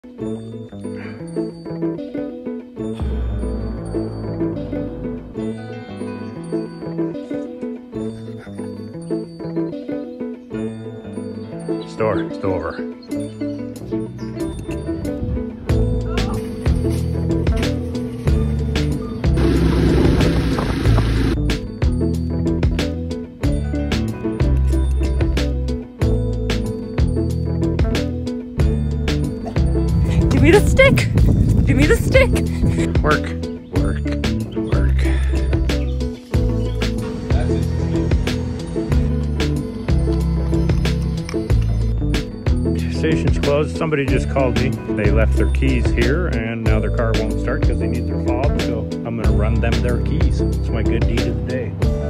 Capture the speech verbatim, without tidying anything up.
Store, it's over. Give me the stick! Give me the stick! Work, work, work. Station's closed. Somebody just called me. They left their keys here and now their car won't start because they need their fob. So I'm gonna run them their keys. It's my good deed of the day.